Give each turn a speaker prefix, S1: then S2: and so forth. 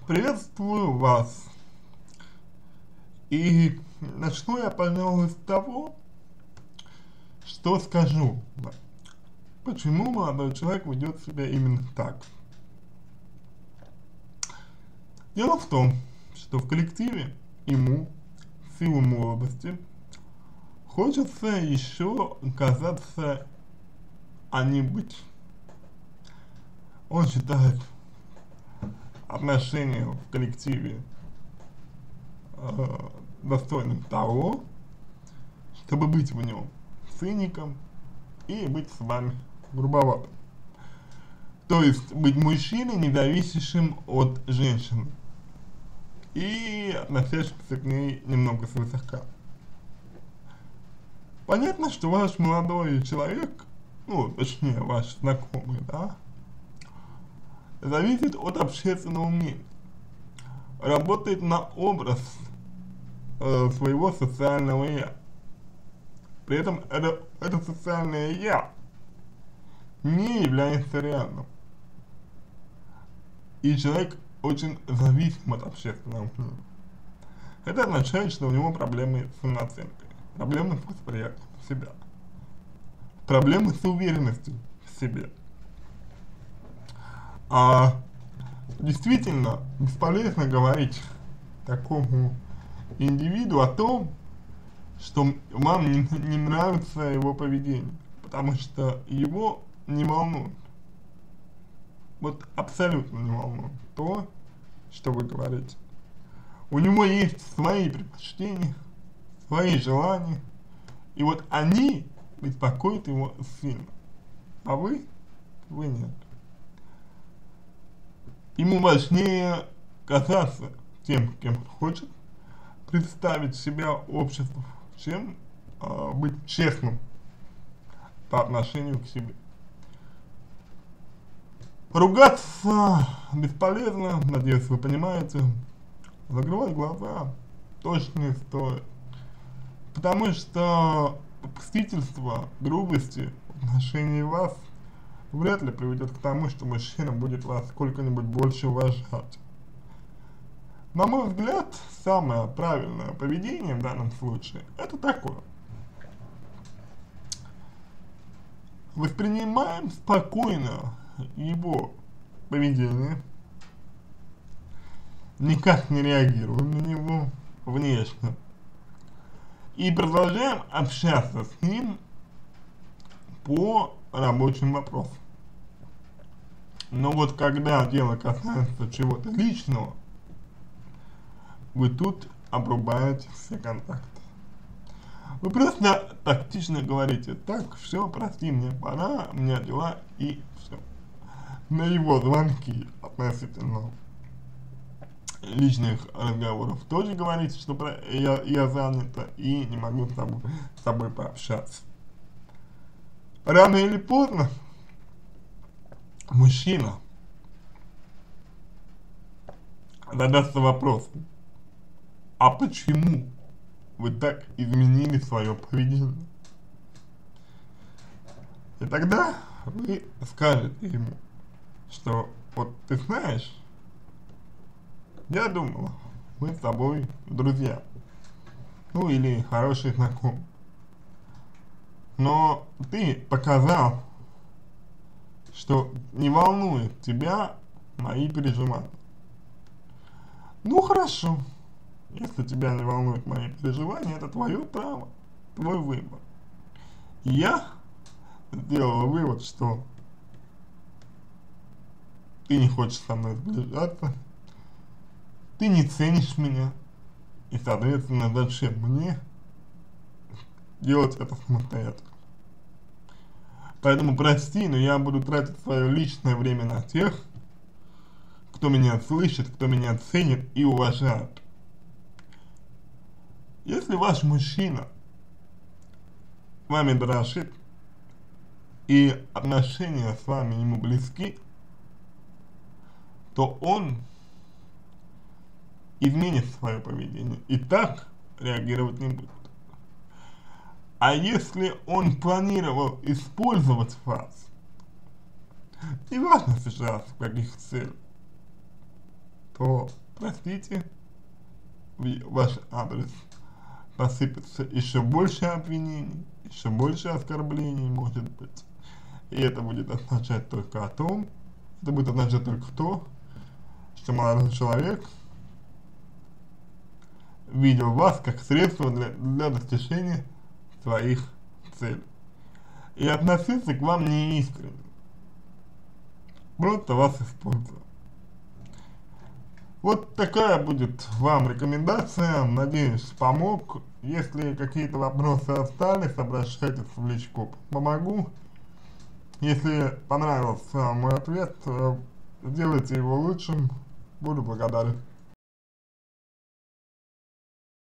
S1: Приветствую вас. И начну я, пожалуй, с того, что скажу. Почему молодой человек ведет себя именно так. Дело в том, что в коллективе ему, в силу молодости, хочется еще казаться, а не быть. Он считает отношения в коллективе достойным того, чтобы быть в нем циником и быть с вами грубоватым. То есть быть мужчиной, не зависящим от женщины и относящимся к ней немного свысока. Понятно, что ваш молодой человек, ну, точнее, ваш знакомый, да, зависит от общественного мнения, работает на образ своего социального я. При этом это социальное я не является реальным. И человек очень зависим от общественного мнения. Это означает, что у него проблемы с самооценкой, проблемы с восприятием себя, проблемы с уверенностью в себе. Действительно бесполезно говорить такому индивиду о том, что вам не нравится его поведение, потому что его не волнует. Вот абсолютно не волнует то, что вы говорите. У него есть свои предпочтения, свои желания, и вот они беспокоят его сильно, а вы нет. Ему важнее казаться тем, кем он хочет, представить себя обществу, чем быть честным по отношению к себе. Ругаться бесполезно, надеюсь, вы понимаете. Закрывать глаза точно не стоит. Потому что попустительство, грубости в отношении вас вряд ли приведет к тому, что мужчина будет вас сколько-нибудь больше уважать. На мой взгляд, самое правильное поведение в данном случае это такое. Воспринимаем спокойно его поведение, никак не реагируем на него внешне и продолжаем общаться с ним по рабочим вопросам. Но вот когда дело касается чего-то личного, вы тут обрубаете все контакты. Вы просто тактично говорите: так, все, прости, мне пора, у меня дела, и все. На его звонки относительно личных разговоров тоже говорите, что я занята и не могу с тобой пообщаться. Рано или поздно мужчина задастся вопросом: а почему вы так изменили свое поведение? И тогда вы скажете ему, что вот ты знаешь, я думала, мы с тобой друзья, ну или хорошие знакомые, но ты показал, что не волнует тебя мои переживания. Ну хорошо, если тебя не волнуют мои переживания, это твое право, твой выбор. Я сделала вывод, что ты не хочешь со мной сближаться, ты не ценишь меня, и, соответственно, зачем мне делать это самостоятельно. Поэтому прости, но я буду тратить свое личное время на тех, кто меня слышит, кто меня ценит и уважает. Если ваш мужчина вами дорожит и отношения с вами ему близки, то он изменит свое поведение и так реагировать не будет. А если он планировал использовать вас, неважно сейчас в каких целях, то простите, ваш адрес посыпется еще больше обвинений, еще больше оскорблений, может быть. И это будет означать только то, что молодой человек видел вас как средство для достижения своих целей. И относился к вам неискренне. Просто вас использовал. Вот такая будет вам рекомендация. Надеюсь, помог. Если какие-то вопросы остались, обращайтесь в личку. Помогу. Если понравился мой ответ, сделайте его лучшим. Буду благодарен.